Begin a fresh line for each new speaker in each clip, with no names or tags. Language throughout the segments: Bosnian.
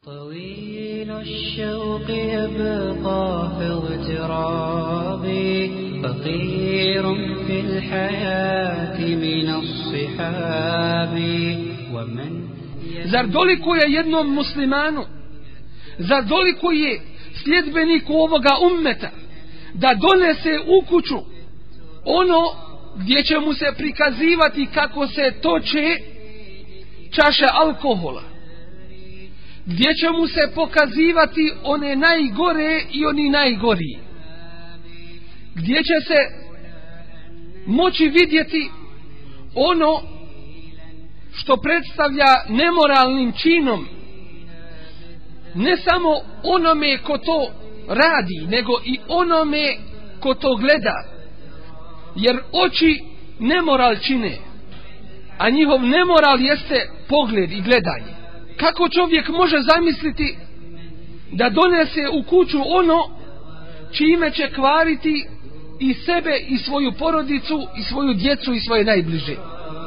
طويل الشوق يبقى في اغترابي فقير في الحياة من الصحاب ومن
Zar dolikuje jednom muslimanu, zar dolikuje sljedbeniku ovoga ummeta da donese u kuću ono gdje će mu se prikazivati kako se toče čaša alkohola, gdje će mu se pokazivati one najgore i oni najgoriji, gdje će se moći vidjeti ono što predstavlja nemoralnim činom ne samo onome ko to radi, nego i onome ko to gleda, jer oči nemoral čine, a njihov nemoral jeste pogled i gledanje. Kako čovjek može zamisliti da donese u kuću ono čime će kvariti i sebe i svoju porodicu i svoju djecu i svoje najbliže?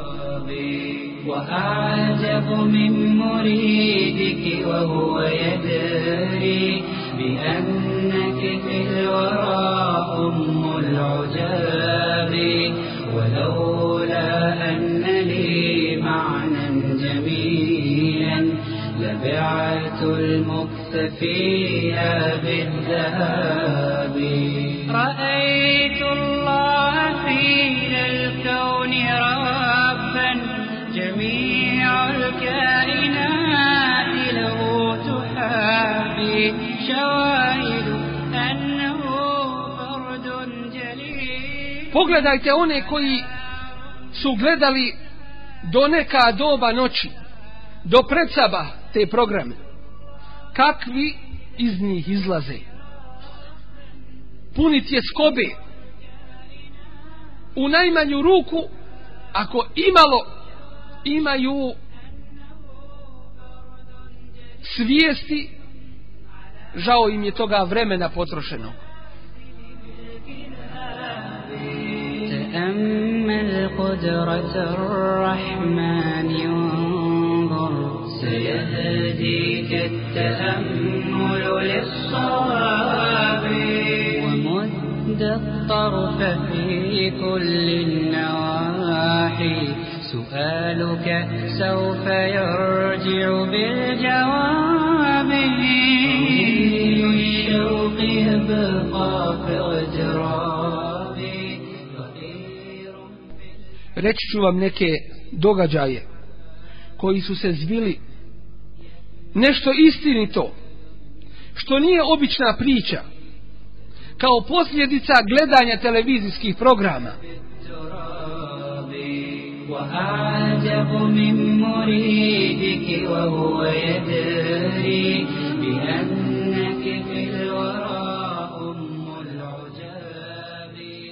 وأعجب من مريدك وهو يدري بأنك في الورى أم العجاب ولولا أن لي معنى جميلا لبعت المكث فيها بالذهب رأيت الله في الكون ربا جميع الكائنات له تحابي شواهد أنه فرد جليل.
Pogledajte one koji su gledali do neka doba noći, do predsaba te programe, kakvi iz njih izlaze. Puni tjeskobe. U najmanju ruku, ako imalo imaju svijesti, žao im je toga vremena potrošeno.
تأمل قدرة الرحمن ينظر سيهديك التأمل للصواب ومد الطرف في كل النواحي سؤالك سوف يرجع بالجواب الشوق يبقى في اغترابي.
Reći ću vam neke događaje koji su se zbili, nešto istinito što nije obična priča, kao posljedica gledanja televizijskih programa.
وأعجب من مريدك وهو يدري بأنك في الورى أم العجاب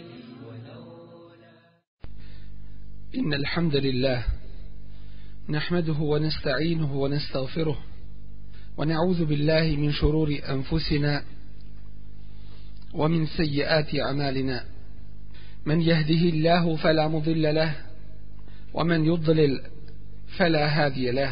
إن الحمد لله نحمده ونستعينه ونستغفره ونعوذ بالله من شرور أنفسنا ومن سيئات أعمالنا من يهده الله فلا مضل له ومن يضلل فلا هادي له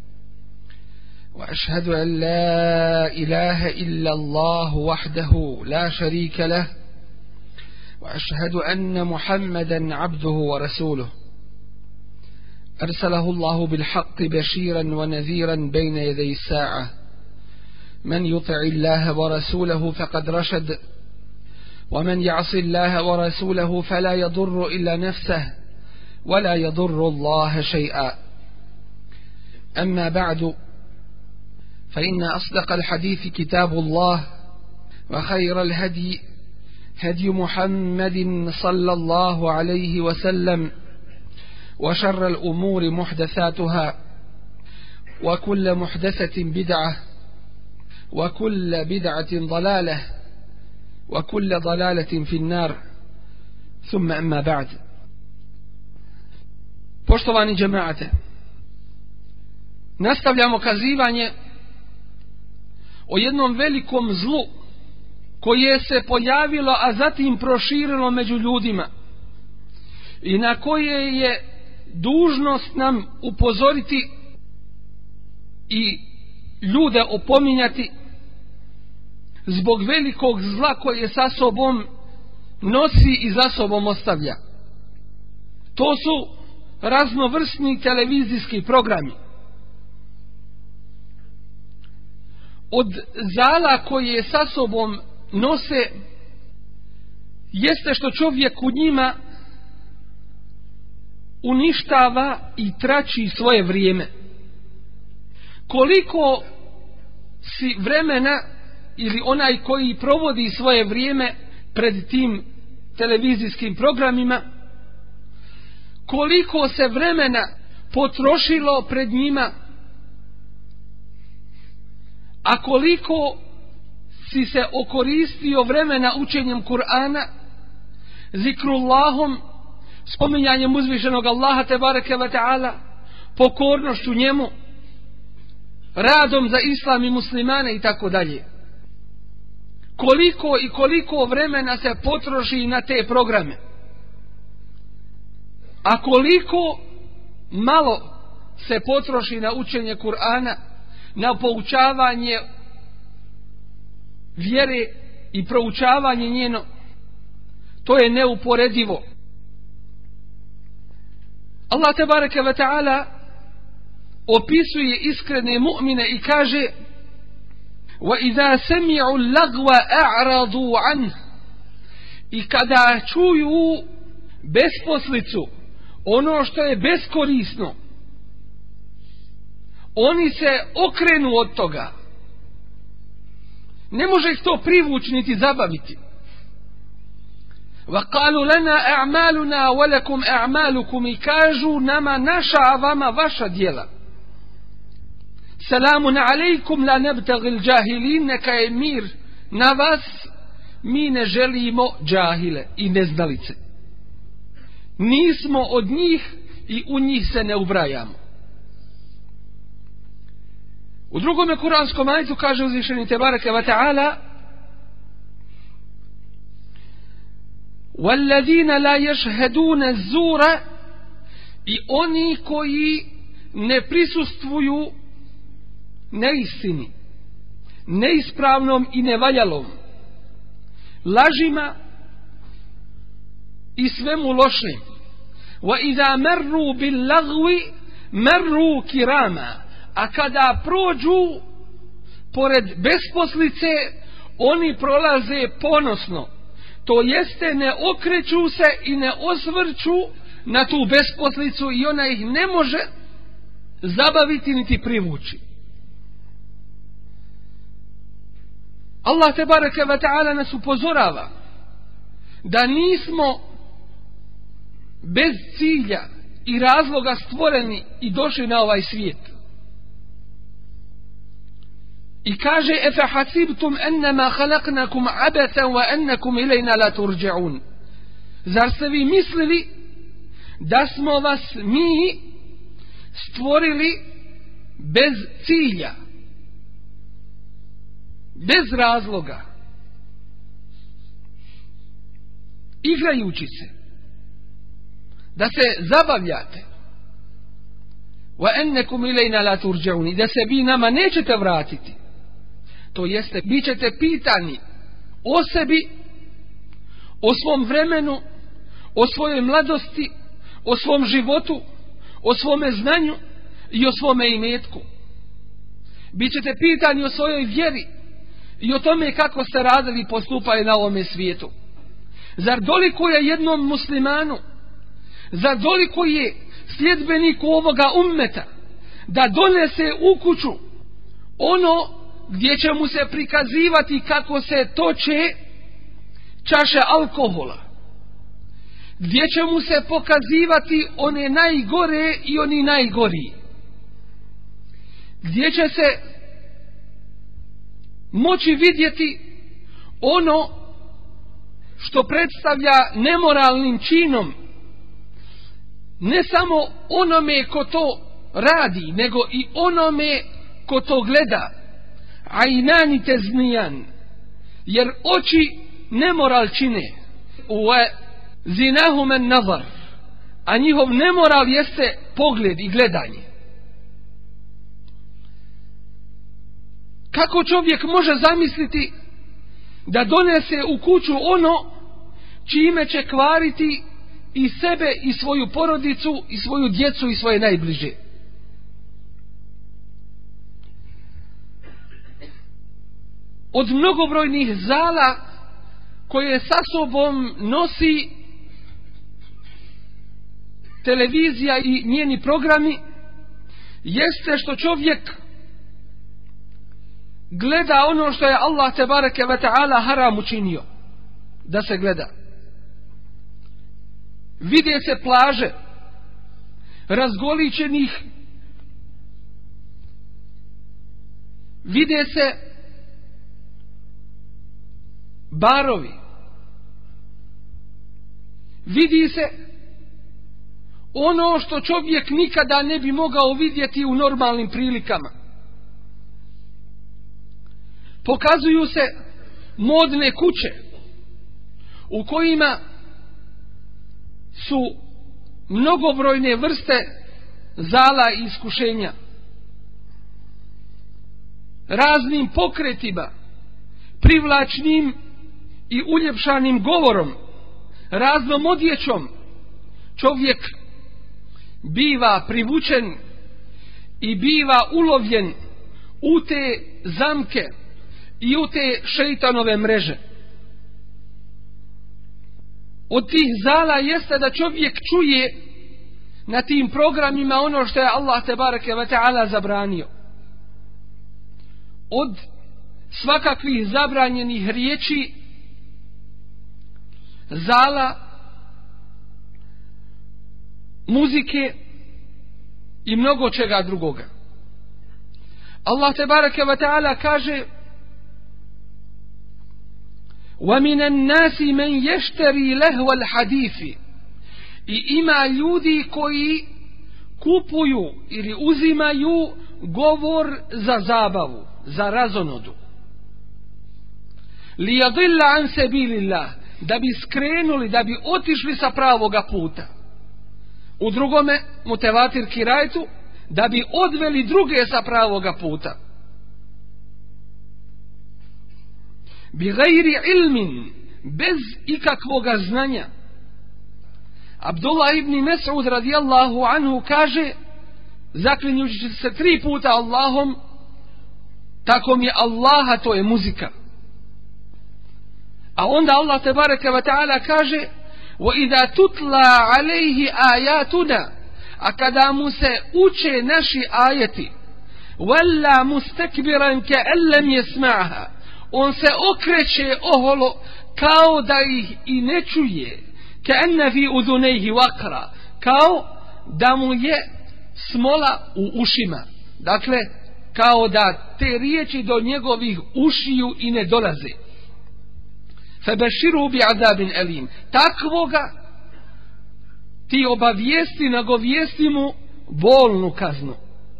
وأشهد أن لا إله إلا الله وحده لا شريك له وأشهد أن محمدا عبده ورسوله أرسله الله بالحق بشيرا ونذيرا بين يدي الساعة من يطع الله ورسوله فقد رشد ومن يعص الله ورسوله فلا يضر إلا نفسه ولا يضر الله شيئا. أما بعد فإن أصدق الحديث كتاب الله وخير الهدي هدي محمد صلى الله عليه وسلم وشر الأمور محدثاتها وكل محدثة بدعة وكل بدعة ضلالة وكل ضلالة في النار ثم أما بعد. Poštovani džemaate, nastavljamo kazivanje o jednom velikom zlu koje se pojavilo, a zatim proširilo među ljudima i na koje je dužnost nam upozoriti i ljude opominjati zbog velikog zla koje sa sobom nosi i za sobom ostavlja. To su raznovrsni televizijski programi. Od zala koje sa sobom nose jeste što čovjek u njima uništava i trači svoje vrijeme. Koliko si vremena ili onaj koji provodi svoje vrijeme pred tim televizijskim programima, koliko se vremena potrošilo pred njima, a koliko si se okoristio vremena učenjem Kur'ana, zikrullahom, spominjanjem uzvišenog Allaha tebareke ve ta'ala, pokornošću njemu, radom za islam i muslimane i tako dalje. Koliko i koliko vremena se potroši na te programe, a koliko malo se potroši na učenje Kur'ana, na poučavanje vjere i proučavanje njeno, to je neuporedivo. Allah tebareke ve ta'ala opisuje iskrene mu'mine i kaže: وَإِذَا سَمِعُوا اللَّغْوَ أَعْرَضُوا عَنْهُ, i kada čuju besposlicu, ono što je beskorisno, oni se okrenu od toga. Ne može ih to privući niti zabaviti. وَقَالُوا لَنَا أَعْمَالُنَا وَلَكُمْ أَعْمَالُكُمْ, i kažu nama naša, a vama vaša djela. Selamun alejkum la nebtagil džahilin, neka je mir na vas, mi ne želimo džahile i neznalice. Nismo od njih i u njih se ne ubrajamo. U drugome kuranskom ajetu kaže uzvišeni tebareke ve ta'ala: وَالَّذِينَ لَا يَشْهَدُونَ الزُّورَ, i oni koji ne prisustvuju neistini, neispravnom i nevaljalom, lažima i svemu lošem. وَإِذَا مَرُّوا بِاللَّغْوِ مَرُّوا كِرَامًا, a kada prođu pored besposlice, oni prolaze ponosno, to jeste ne okreću se i ne osvrću na tu besposlicu i ona ih ne može zabaviti niti privući. Allah tebareke ve ta'ala nas upozorava da nismo bez cilja i razloga stvoreni i došli na ovaj svijet. I kaže: efe hasibtum ennama halaknakum abetan wa ennakum ilajna la turđa'un. Zar ste vi mislili da smo vas mi stvorili bez cilja, bez razloga, igrajući se, da se zabavljate, wa ennekum ilajna la turđa'un, i da se vi nama nećete vratiti, to jeste bit ćete pitani o sebi, o svom vremenu, o svojoj mladosti, o svom životu, o svome znanju i o svome imetku. Bit ćete pitani o svojoj vjeri i o tome kako ste radili i postupali na ovome svijetu. Zar doliko je jednom muslimanu, zar doliko je sljedbeniku ovoga ummeta da donese u kuću ono gdje će mu se prikazivati kako se toče čaše alkohola, gdje će mu se pokazivati one najgore i oni najgori, gdje će se moći vidjeti ono što predstavlja nemoralnim činom ne samo onome ko to radi, nego i onome ko to gleda. Ajnani teznijan, jer oči nemoral čine. Wa zinahum an nazar, a njihov nemoral jeste pogled i gledanje. Kako čovjek može zamisliti da donese u kuću ono čime će kvariti i sebe i svoju porodicu i svoju djecu i svoje najbliže? Od mnogobrojnih zala koje sa sobom nosi televizija i njeni programi jeste što čovjek gleda ono što je Allah tebareke ve ta'ala haram učinio da se gleda. Vide se plaže razgoličenih, vide se barovi, vidi se ono što čovjek nikada ne bi mogao vidjeti u normalnim prilikama. Pokazuju se modne kuće u kojima su mnogobrojne vrste zala i iskušenja, raznim pokretima, privlačnim i uljepšanim govorom, raznom odjećom čovjek biva privučen i biva ulovljen u te zamke i u te šeitanove mreže. Od tih zala jeste da čovjek čuje na tim programima ono što je Allah tebareke ve ta'ala zabranio. Od svakakvih zabranjenih riječi, zala, muzike i mnogo čega drugoga. Allah tebareke ve ta'ala kaže: وَمِنَ النَّاسِ مَنْ يَشْتَرِي لَهْوَ الْحَدِيثِ. I ima ljudi koji kupuju ili uzimaju govor za zabavu, za razonodu. لِيَضِلَّ عَنْ سَبِيلِ اللَّهِ, da bi skrenuli, da bi otišli sa pravoga puta. U drugome mutevatir kirajetu, da bi odveli druge sa pravoga puta. Bi gajri ilmin, bez ikakvoga znanja. Abdullah ibn Mes'ud radijallahu anhu kaže, zaklinjući se 3 puta Allahom, tako mi je Allaha, to je muzika. A onda Allah tebareke ve ta'ala kaže: وَإِذَا تُتْلَى عَلَيْهِ آيَاتُنَا, a kada mu se uče naši ajeti, وَلَّا مُسْتَكْبِرًا كَأَنْ لَمْ يَسْمَعْهَا, on se okreće oholo kao da ih i ne čuje. كَأَنَّ فِي أُذُنَيْهِ وَقْرًا, kao da mu je smola u ušima. Dakle, kao da te riječi do njegovih ušiju i ne dolaze. فَبَشِّرُوا بِعَذَابٍ أَلِيمٍ, takvoga ti obavijesti, nagovijesti mu bolnu kaznu.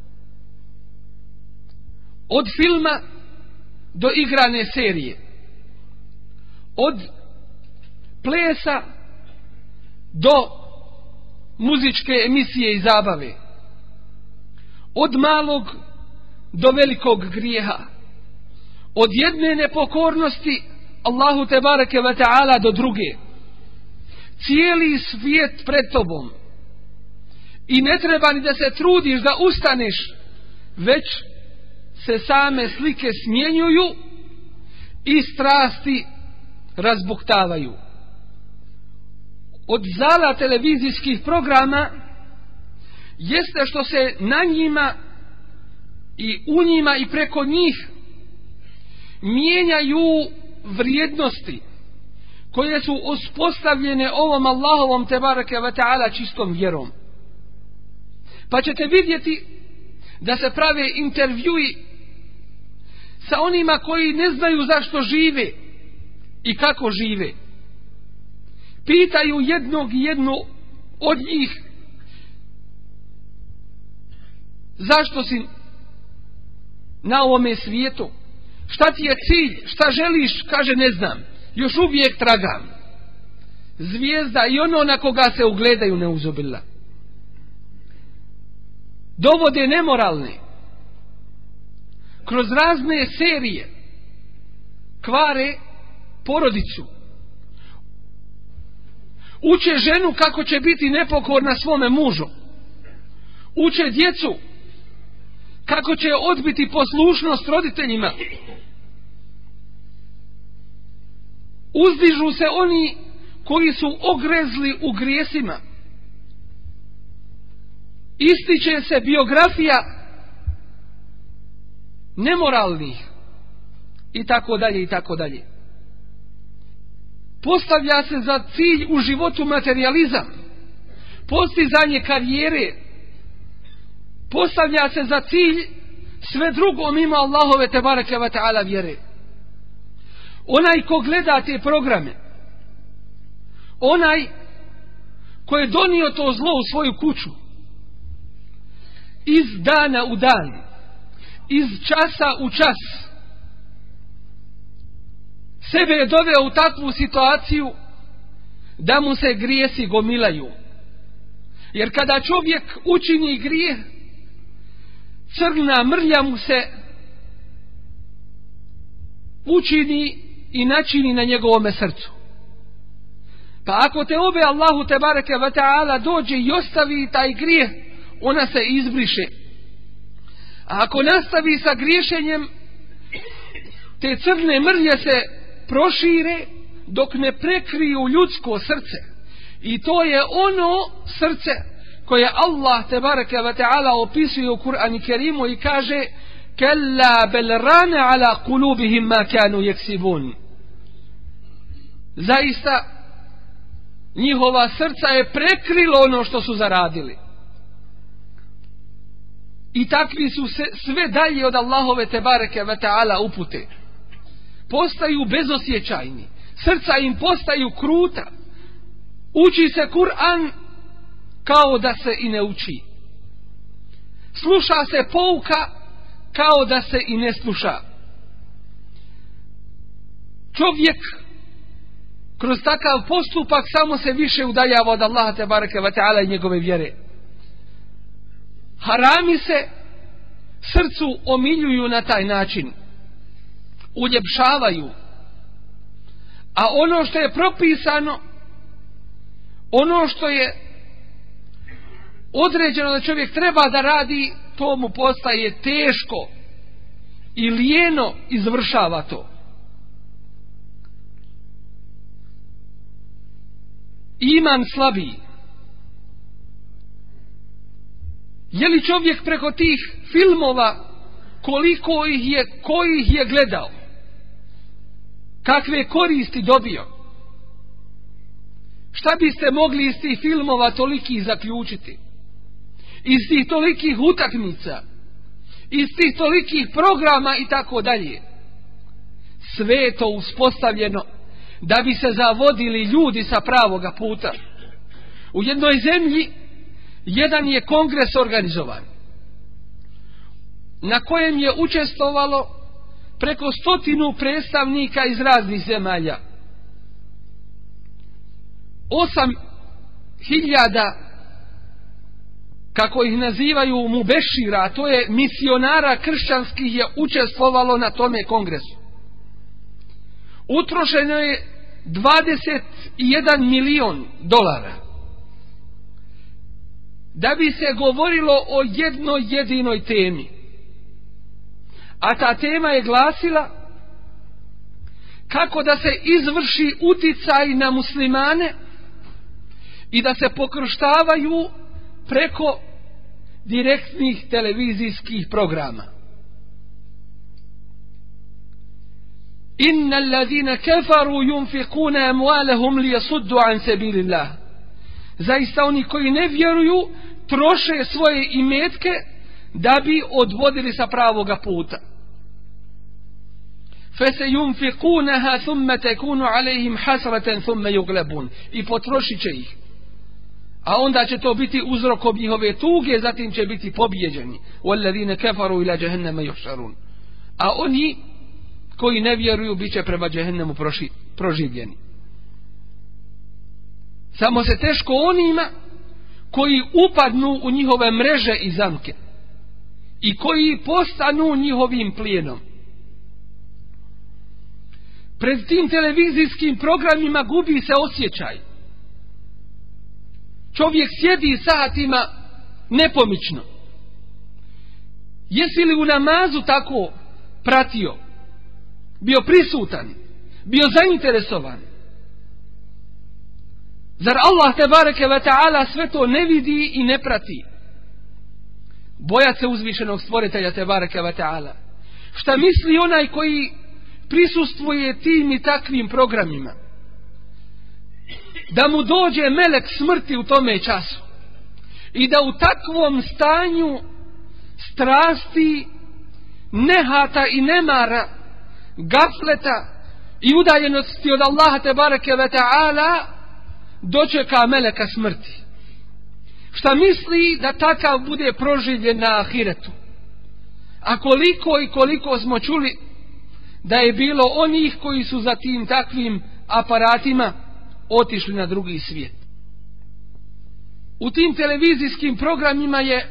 Od filma do igrane serije, od plesa do muzičke emisije i zabave, od malog do velikog grijeha, od jedne nepokornosti Allahu tebareke ve ta'ala do druge. Cijeli svijet pred tobom i ne treba ni da se trudiš da ustaneš, već se same slike smjenjuju i strasti razbuktavaju. Od zala televizijskih programa jeste što se na njima i u njima i preko njih mijenjaju vrijednosti koje su uspostavljene ovom Allahovom tebareke ve ta'ala čistom vjerom. Pa ćete vidjeti da se prave intervjui sa onima koji ne znaju zašto žive i kako žive. Pitaju jednog i jednu od njih: zašto si na ovome svijetu? Šta ti je cilj? Šta želiš? Kaže, ne znam. Još uvijek tragam. Zvijezda i ono na koga se ugledaju, neuzubila. Dovode nemoralne. kroz razne serije kvare porodicu. Uče ženu kako će biti nepokorna svome mužu. Uče djecu kako će odbiti poslušnost roditeljima. Uzdižu se oni koji su ogrezli u grijesima. Ističe se biografija nemoralnih i tako dalje i tako dalje. Postavlja se za cilj u životu materializam, postizanje karijere, postavlja se za cilj sve drugo mimo Allahove tebareke ve taala vjere. Onaj ko gleda te programe, onaj ko je donio to zlo u svoju kuću, iz dana u dan, iz časa u čas, sebe je doveo u takvu situaciju da mu se grijesi gomilaju. Jer kada čovjek učini grijeh, crna mrlja mu se učini i načini na njegovome srcu. Pa ako te obe Allahu tebareke ve taala dođe i ostavi taj grijeh, ona se izbriše. A ako nastavi sa griješenjem, te crne mrlje se prošire dok ne prekriju ljudsko srce. I to je ono srce koje Allah tebareke ve taala opisuje u Kur'anu Kerimu i kaže: kalla bel rana ala kulubihim ma kanu yaksibun. Zaista njihova srca je prekrilo ono što su zaradili. I takvi su sve dalje od Allahove tebareke ve taala upute. Postaju bezosjećajni, srca im postaju kruta. Uči se Kur'an kao da se i ne uči. Sluša se pouka kao da se i ne sluša. Čovjek kroz takav postupak samo se više udaljava od Allaha tebareke ve taala i njegove vjere. Harami se srcu omiljuju na taj način, uljepšavaju, a ono što je propisano, ono što je određeno da čovjek treba da radi, to mu postaje teško i lijeno izvršava to. Iman slabiji. Je li čovjek preko tih filmova, koliko ih je gledao, kakve koristi dobio? Šta biste mogli iz tih filmova toliki zaključiti? Iz tih tolikih utakmica, iz tih tolikih programa i tako dalje. Sve je to uspostavljeno da bi se zavodili ljudi sa pravoga puta. U jednoj zemlji jedan je kongres organizovan, na kojem je učestvovalo preko 100 predstavnika iz raznih zemalja. 8.000, kako ih nazivaju, mubešira, to je misionara kršćanskih, je učestvovalo na tome kongresu. Utrošeno je 21 milion dolara da bi se govorilo o jednoj jedinoj temi. A ta tema je glasila kako da se izvrši uticaj na muslimane i da se pokrštavaju preko direktnih televizijskih programa. Inna alladhina kafaru yunfiquna amwalahum liyasuddu an sabilillah. Zaista oni koji ne vjeruju troše svoje imetke da bi odvodili sa pravoga puta. Fasayunfiqunaha thumma takunu alayhim hasratan thumma yughlabun. I potrošit će ih. A onda će to biti uzrokom njihove tuge, zatim će biti pobijeđeni. Walladhina kafaru ila jahannama yuhsharun. A oni koji ne vjeruju bit će prema džehennemu proživljeni. Samo se teško onima koji upadnu u njihove mreže i zamke. i koji postanu njihovim plijenom. Pred tim televizijskim programima gubi se osjećaj. Čovjek sjedi satima nepomično. Jesi li u namazu tako pratio, bio prisutan, bio zainteresovan? Zar Allah tebareke ve ta'ala sve to ne vidi i ne prati? Bojat se uzvišenog stvoritelja tebareke ve ta'ala. Šta misli onaj koji prisustvuje tim i takvim programima? Da mu dođe melek smrti u tome času i da u takvom stanju strasti, nehata i nemara, gafleta i udaljenosti od Allaha tebareke ve ta'ala dočeka meleka smrti. Šta misli da takav bude proživljen na ahiretu? A koliko i koliko smo čuli da je bilo onih koji su za tim takvim aparatima otišli na drugi svijet. U tim televizijskim programima je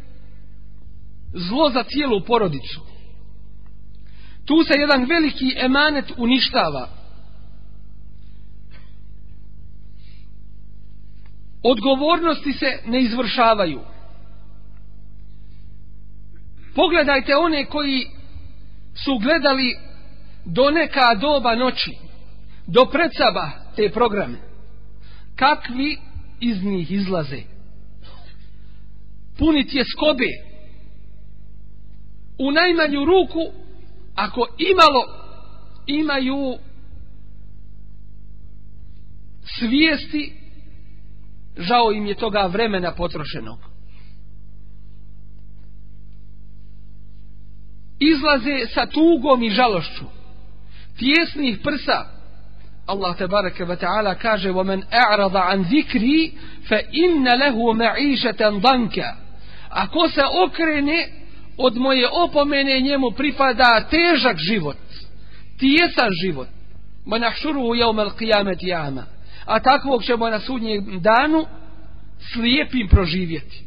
zlo za cijelu porodicu. Tu se jedan veliki emanet uništava. Odgovornosti se ne izvršavaju. Pogledajte one koji su gledali do neka doba noći, do predsaba te programe. Kakvi iz njih izlaze? Punit je skobe. U najmanju ruku, ako imalo imaju svijesti, žao im je toga vremena potrošenog. Izlaze sa tugom i žalošću, tijesnih prsa. Allah tebareke ve ta'ala kaže: وَمَنْ أَعْرَضَ عَنْ ذِكْرِي فَإِنَّ لَهُ مَعِيشَةً ضَنْكَ. Ako se okrene od moje opomene, njemu pripada težak život, tijesan život. وَنَحْشُرُهُ يَوْمَ الْقِيَامَةِ أَعْمَى. A takvog ćemo na sudnjem danu slijepim proživjeti.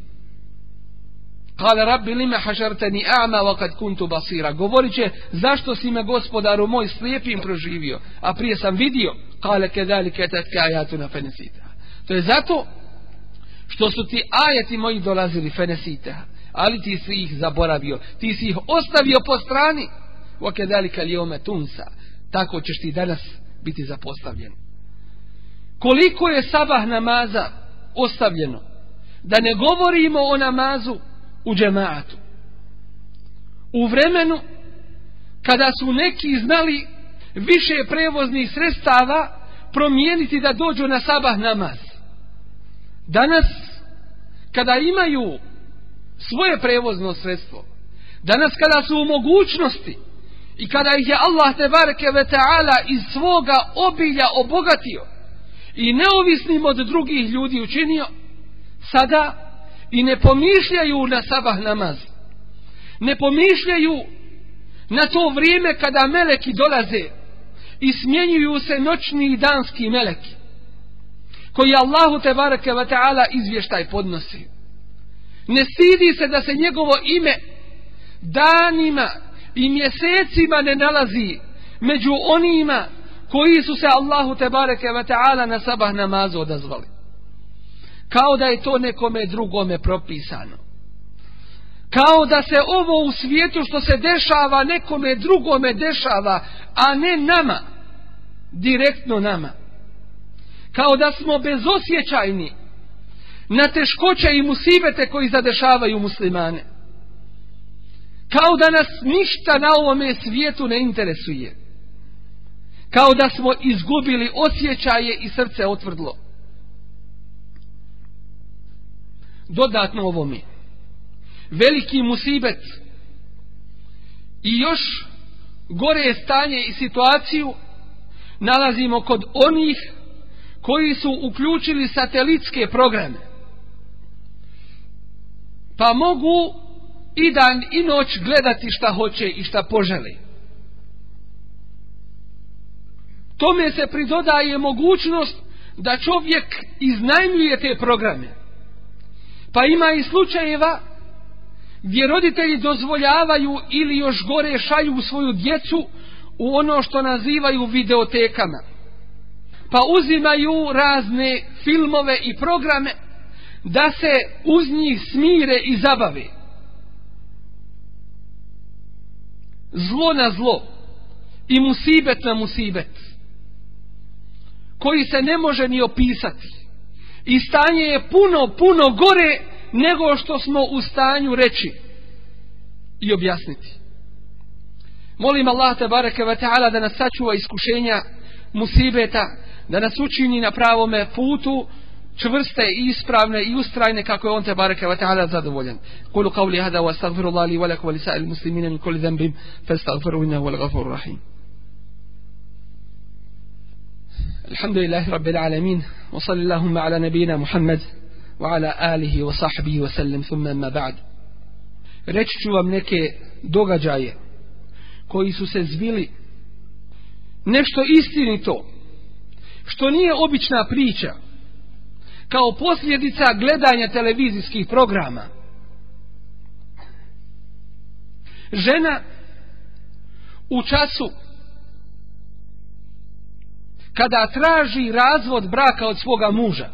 Kale rabbi lima hašartani a'ma wa kad kuntu basira. Govorit će: zašto si me, gospodaru moj, slijepim proživio, a prije sam vidio? Kale kedalike tatka ajatuna fenesita. To je zato što su ti ajati moji dolazili fenesita, ali ti si ih zaboravio, ti si ih ostavio po strani. Wa kedalika lijome tunsa. Tako ćeš ti danas biti zapostavljen. Koliko je sabah namaza ostavljeno, da ne govorimo o namazu u džemaatu. U vremenu kada su neki znali više prevoznih sredstava promijeniti da dođu na sabah namaz. Danas, kada imaju svoje prevozno sredstvo, danas kada su u mogućnosti i kada ih je Allah tebareke ve ta'ala iz svoga obilja obogatio i neovisnim od drugih ljudi učinio, sada i ne pomišljaju na sabah namaz. Ne pomišljaju na to vrijeme kada meleki dolaze i smjenjuju se noćni i danski meleki, koji Allahu tebareke ve ta'ala izvještaj podnosi. Ne stidi se da se njegovo ime danima i mjesecima ne nalazi među onima koji su se Allahu tebareke ve ta'ala na sabah namazu odazvali. Kao da je to nekome drugome propisano. Kao da se ovo u svijetu što se dešava nekome drugome dešava, a ne nama, direktno nama. Kao da smo bezosjećajni na teškoće i musibete koji zadešavaju muslimane. Kao da nas ništa na ovome svijetu ne interesuje. Kao da smo izgubili osjećaje i srce otvrdlo. Dodatno ovome, veliki musibet i još gore stanje i situaciju nalazimo kod onih koji su uključili satelitske programe, pa mogu i dan i noć gledati šta hoće i šta požele. Tome se pridodaje mogućnost da čovjek iznajmljuje te programe. Pa ima i slučajeva gdje roditelji dozvoljavaju ili još gore šalju svoju djecu u ono što nazivaju videotekama. Pa uzimaju razne filmove i programe da se uz njih smire i zabave. Zlo na zlo i musibet na musibet, koji se ne može ni opisati. I stanje je puno gore nego što smo u stanju reći i objasniti. Molim Allah tebareke ve taala da nas sačuva iskušenja, musibeta, da nas učini na pravome putu, čvrste i ispravne i ustrajne kako je on tebareke ve taala zadovoljan. Kulu qawli hada wa astaghfirullah li wa lakum wa li sa'il muslimina min kulli dhanbin fastaghfiruhu innahu huwal ghafurur rahim. Alhamdulillahi rabbil alamin wa sallallahu ala nabiyyina Muhammad wa ala alihi wa sahbihi wa sallam thumma amma ba'd. Reći ću vam neke događaje koji su se zbili, nešto istinito što nije obična priča, kao posljedica gledanja televizijskih programa. Žena u času kada traži razvod braka od svoga muža,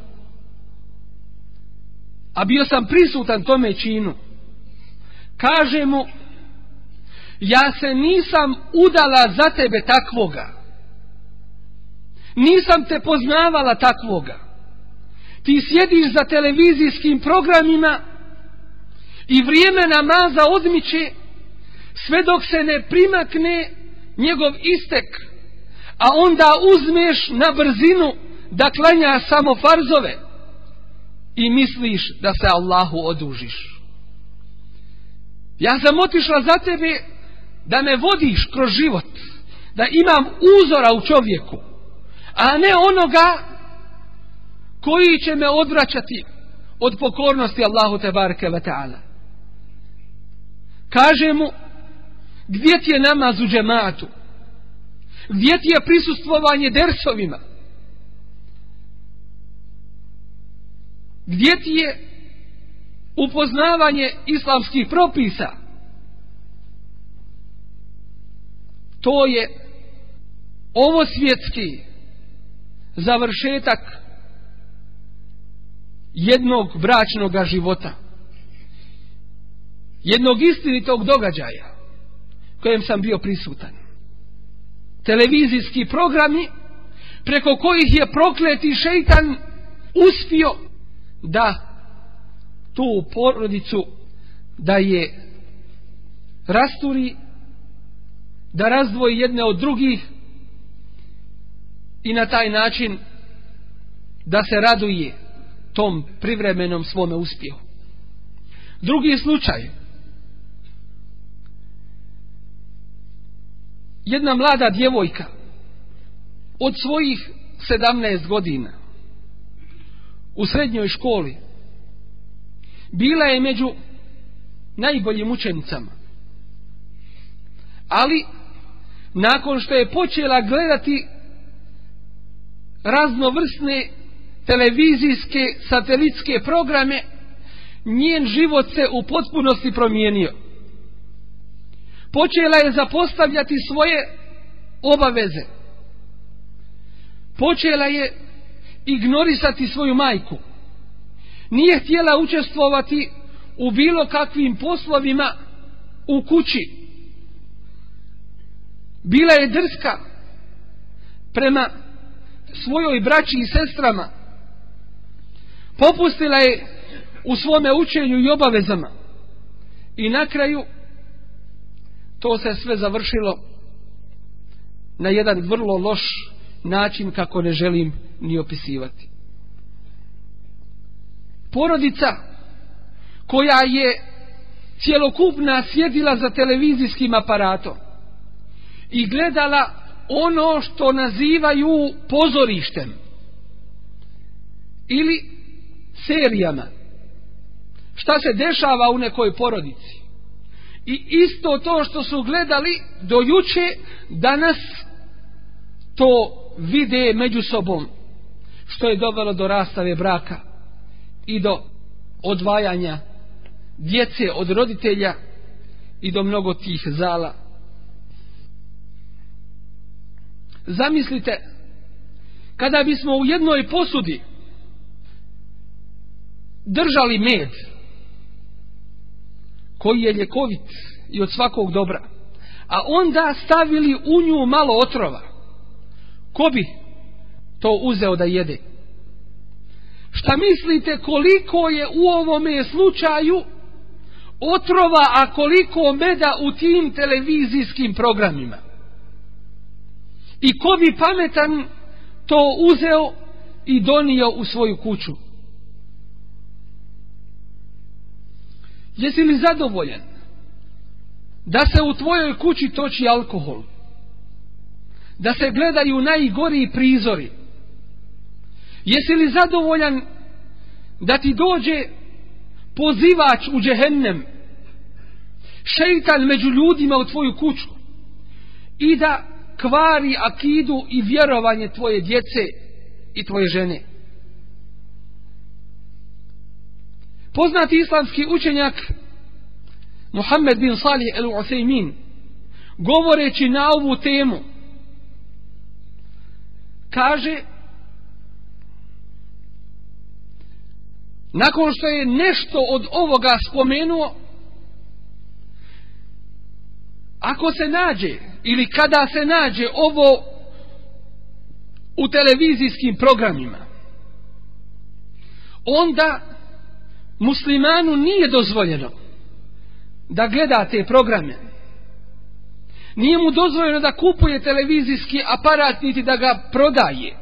a bio sam prisutan tome činu, kaže mu: ja se nisam udala za tebe takvoga, nisam te poznavala takvoga, ti sjediš za televizijskim programima i vrijeme namaza odmiče sve dok se ne primakne njegov istek, a onda uzmeš na brzinu da klanja samo farzove i misliš da se Allahu odužiš. Ja sam otišla za tebe da me vodiš kroz život, da imam uzora u čovjeku, a ne onoga koji će me odvraćati od pokornosti Allahu tebareke ve taala. Kaže mu: gdje ti je namaz u džematu? Gdje ti je prisustvovanje dersovima? Gdje ti je upoznavanje islamskih propisa? To je ovo svjetski završetak jednog bračnog života, jednog istinitog događaja kojem sam bio prisutan. Televizijski programi preko kojih je prokleti šejtan uspio da tu porodicu da je rasturi, da razdvoji jedne od drugih i na taj način da se raduje tom privremenom svome uspjehu. Drugi slučaj. Jedna mlada djevojka od svojih 17 godina u srednjoj školi bila je među najboljim učenicama. Ali nakon što je počela gledati raznovrsne televizijske, satelitske programe, njen život se u potpunosti promijenio. Počela je zapostavljati svoje obaveze. Počela je ignorisati svoju majku. Nije htjela učestvovati u bilo kakvim poslovima u kući. Bila je drska prema svojoj braći i sestrama. Popustila je u svome učenju i obavezama. I na kraju to se sve završilo na jedan vrlo loš način kako ne želim ni opisivati. Porodica koja je cjelokupna sjedila za televizijskim aparatom i gledala ono što nazivaju pozorištem ili serijama, šta se dešava u nekoj porodici. I isto to što su gledali do juče, danas to vide među sobom, što je dovelo do rastave braka i do odvajanja djece od roditelja i do mnogo tih zala. Zamislite, kada bismo u jednoj posudi držali med, koji je ljekovit i od svakog dobra, a onda stavili u nju malo otrova, ko bi to uzeo da jede? Šta mislite koliko je u ovome slučaju otrova, a koliko meda u tim televizijskim programima? I ko bi pametan to uzeo i donio u svoju kuću? Jesi li zadovoljan da se u tvojoj kući toči alkohol, da se gledaju najgoriji prizori? Jesi li zadovoljan da ti dođe pozivač u džehennem, šeitan među ljudima u tvoju kuću i da kvari akidu i vjerovanje tvoje djece i tvoje žene? Poznati islamski učenjak Muhammed bin Salih al-Uthaymin, govoreći na ovu temu, kaže, nakon što je nešto od ovoga spomenuo, ako se nađe ili kada se nađe ovo u televizijskim programima, onda muslimanu nije dozvoljeno da gleda te programe. Nije mu dozvoljeno da kupuje televizijski aparat, niti da ga prodaje,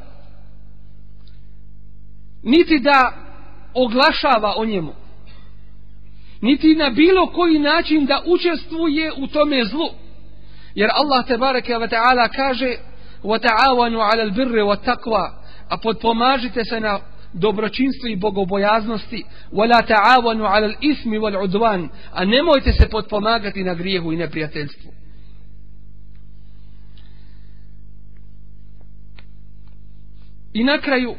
niti da oglašava o njemu, niti na bilo koji način da učestvuje u tome zlu. Jer Allah tebareke ve taala kaže: "Wa ta'awanu 'alal birri wat taqwa", a potpomažite se na dobročinstvu i bogobojaznosti. "Wa la ta'awanu 'alal ismi wal 'udwan", a nemojte se potpomagati na grijehu i neprijateljstvu. I na kraju,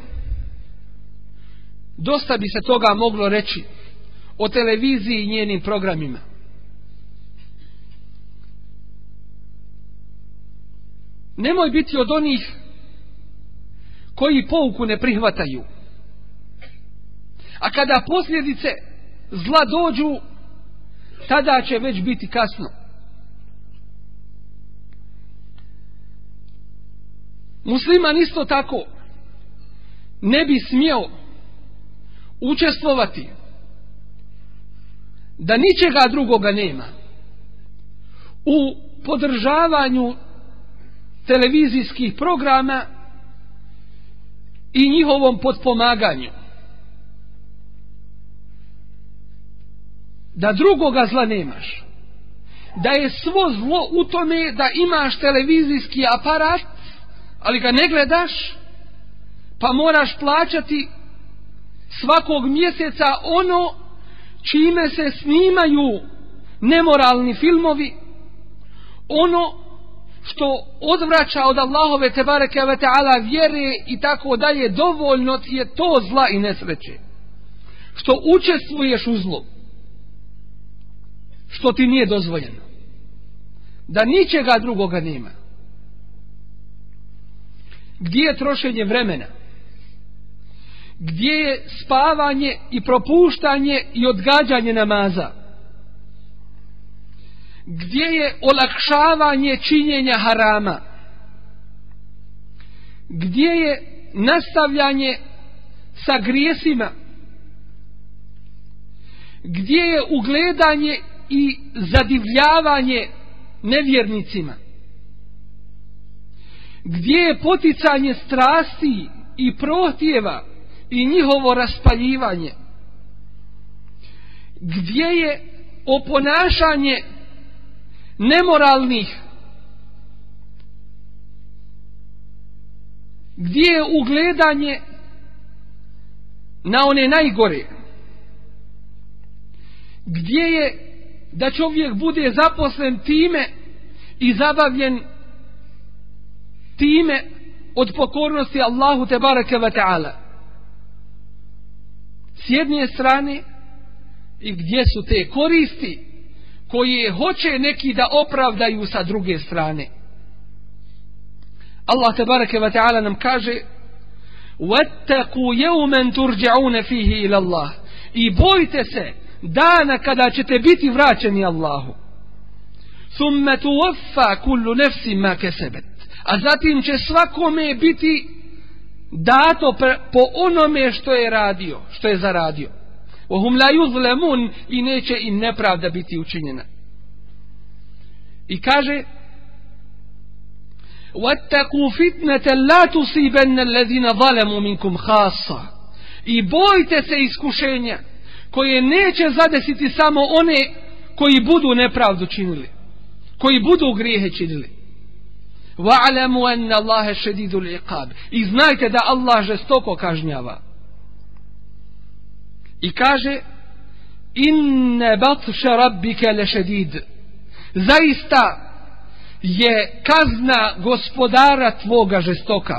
dosta bi se toga moglo reći o televiziji i njenim programima. Nemoj biti od onih koji pouku ne prihvataju, a kada posljedice zla dođu, tada će već biti kasno. Musliman isto tako ne bi smio učestvovati, da ničega drugoga nema, u podržavanju televizijskih programa i njihovom potpomaganju. Da drugoga zla nemaš, da je svo zlo u tome da imaš televizijski aparat, ali ga ne gledaš, pa moraš plaćati svakog mjeseca ono čime se snimaju nemoralni filmovi, ono što odvraća od Allahove tebareke ve taala vjere i tako dalje. Dovoljno ti je to zla i nesreće, što učestvuješ u zlu, što ti nije dozvoljeno, da ničega drugoga nema. Gdje je trošenje vremena? Gdje je spavanje i propuštanje i odgađanje namaza? Gdje je olakšavanje činjenja harama? Gdje je nastavljanje sa grijesima? Gdje je ugledanje i zadivljavanje nevjernicima? Gdje je poticanje strasti i prohtjeva i njihovo raspaljivanje? Gdje je oponašanje nemoralnih? Gdje je ugledanje na one najgore? Gdje je da čovjek bude zaposlen time i zabavljen time od pokornosti Allahu tebareke ve taala? S jedne strane i gdje su te koristi koje hoće neki da opravdaju sa druge strane. Allah tebareke ve taala nam kaže: "Wattaqu yawman turja'un fihi ila Allah." I bojte se dana kada ćete biti vraćeni Allahu. Thumma tuwaffa kullu nafsin ma kasabat. A zatim će svakome biti dato po onome što je radio, što je zaradio. Wa hum la yuzlamun, i neće im nepravda biti učinjena. I kaže: "Wattaqu fitnatan la tusibanna alladhina zalamu minkum khassa." I bojte se iskušenja koje neće zadesiti samo one koji budu nepravdu činili, koji budu grijehe činili. Wa'lamu anna Allaha shadidul iqab. I znajte da Allah žestoko kažnjava. I kaže: "Inna batsha rabbika lashadid." Zaista je kazna gospodara tvoga žestoka.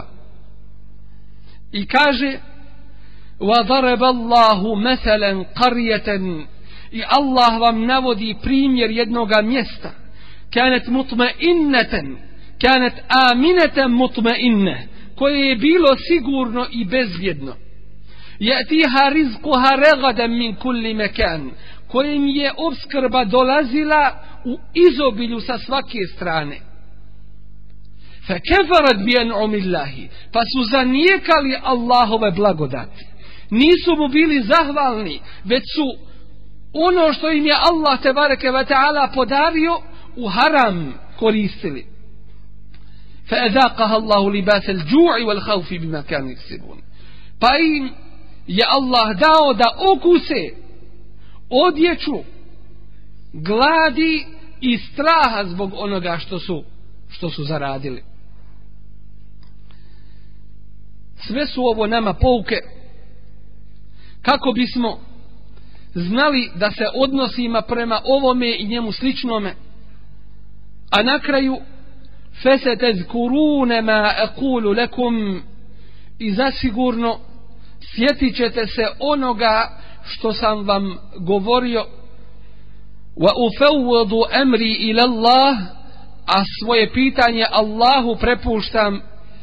I kaže: وَضَرَبَ اللَّهُ مَثَلًا قَرْيَةً. I Allah vam navodi primjer jednoga mjesta. كَانَتْ مُطْمَئِنَّةً كَانَتْ آمِنَةً مُطْمَئِنَّةً, koje je bilo sigurno i bezbjedno. يَأْتِيهَا رِزْقُهَا رَغَدًا مِنْ كُلِّ مَكَانٍ, kojim je opskrba dolazila u izobilju sa svake strane. فَكَفَرَتْ بِأَنْعُمِ اللَّهِ, pa su zanijekali Allahove blagodati. Nisu mu bili zahvalni, već su ono što im je Allah tebareke ve taala podario u haram koristili. فَأَذَاقَهَا اللَّهُ لِبَاسَ الْجُوعِ وَالْخَوْفِ بِمَا كَانُوا يَكْسِبُونَ. Pa im je Allah dao da okuse odjeću gladi i straha zbog onoga što su zaradili. Sve su ovo nama pouke kako bismo znali da se odnosimo prema ovome i njemu sličnome. A na kraju: فَسَتَذْكُرُونَ مَا أَقُولُ لَكُمْ. I zasigurno sjetit ćete se onoga što sam vam govorio. وَأُفَوَّضُ أَمْرِي إِلَى اللَّهِ. A svoje pitanje Allahu prepuštam.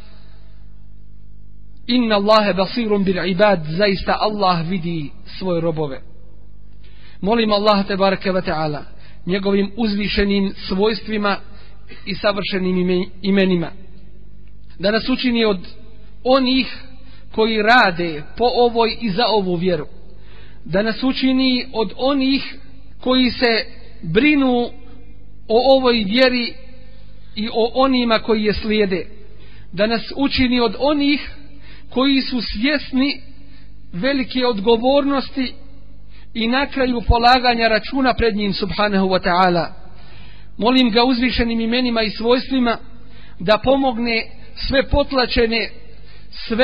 Inna Allahe basirun bil ibad. Zaista Allah vidi svoje robove. Molim Allah tebareke ve taala njegovim uzvišenim svojstvima i savršenim imenima da nas učini od onih koji rade po ovoj i za ovu vjeru, da nas učini od onih koji se brinu o ovoj vjeri i o onima koji je slijede, da nas učini od onih koji su svjesni velike odgovornosti i na kraju polaganja računa pred njim subhanahu wa ta'ala. Molim ga uzvišenim imenima i svojstvima da pomogne sve potlačene, sve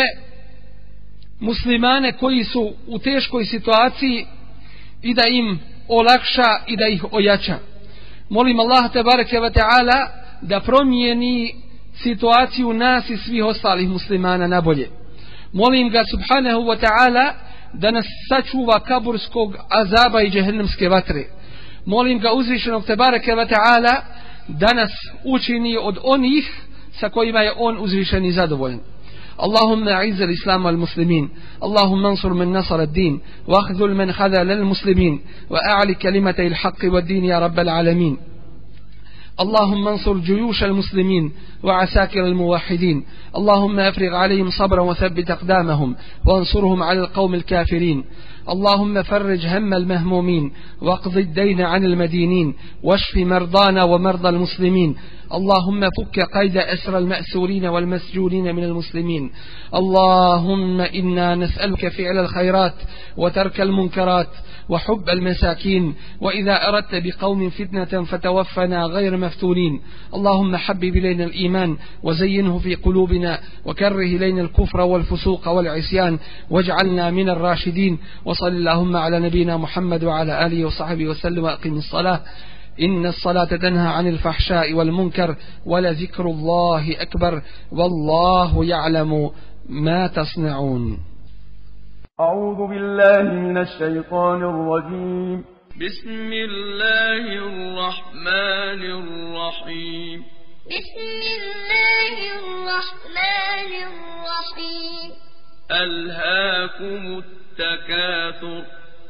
muslimane koji su u teškoj situaciji i da im olakša i da ih ojača. Molim Allah tebareke ve taala da promijeni situaciju nas i svih ostalih muslimana na bolje. Molim ga subhanahu wa ta'ala da nas sačuva kaburskog azaba i džehennemske vatre. Molim ga uzvišenog tebareke ve taala da nas učini od onih sa kojima je on uzvišen i zadovoljan. اللهم أعز الإسلام والمسلمين، اللهم انصر من نصر الدين، واخذل من خذل المسلمين، وأعل كلمة الحق والدين يا رب العالمين. اللهم انصر جيوش المسلمين وعساكر الموحدين، اللهم أفرغ عليهم صبرا وثبت أقدامهم وانصرهم على القوم الكافرين. اللهم فرج هم المهمومين واقض الدين عن المدينين واشف مرضانا ومرضى المسلمين. اللهم فك قيد أسر المأسورين والمسجونين من المسلمين. اللهم إنا نسألك فعل الخيرات وترك المنكرات وحب المساكين، وإذا أردت بقوم فتنة فتوفنا غير مفتونين. اللهم حبب إلينا الإيمان وزينه في قلوبنا وكره إلينا الكفر والفسوق والعصيان واجعلنا من الراشدين. وصل اللهم على نبينا محمد وعلى آله وصحبه وسلم. وأقم الصلاة إن الصلاة تنهى عن الفحشاء والمنكر ولذكر الله أكبر والله يعلم ما تصنعون.
أعوذ بالله من الشيطان الرجيم.
بسم الله الرحمن الرحيم.
بسم الله الرحمن الرحيم.
ألهاكم التكاثر.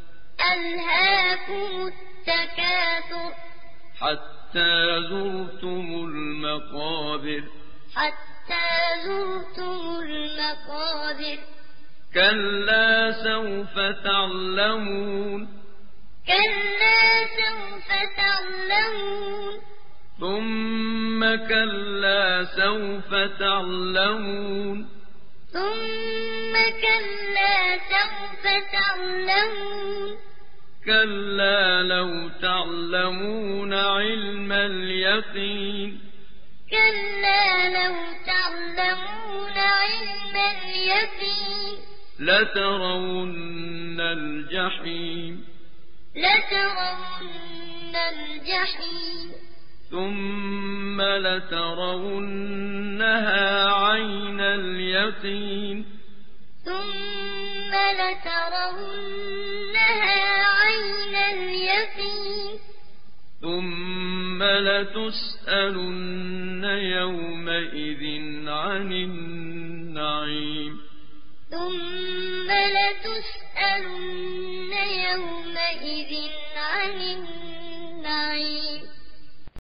ألهاكم التكاثر.
حتى زرتم المقابر.
حتى زرتم المقابر.
كلا سوف تعلمون.
كلا سوف تعلمون.
ثم كلا سوف تعلمون.
ثم كلا سوف تعلمون.
كلا لو تعلمون علم اليقين.
كلا لو تعلمون علم اليقين.
لترون الجحيم.
لترون الجحيم.
ثم لترونها عين اليقين.
ثم لترونها عين اليقين.
ثم لتسألن يومئذ عن النعيم.
ثم لتسألن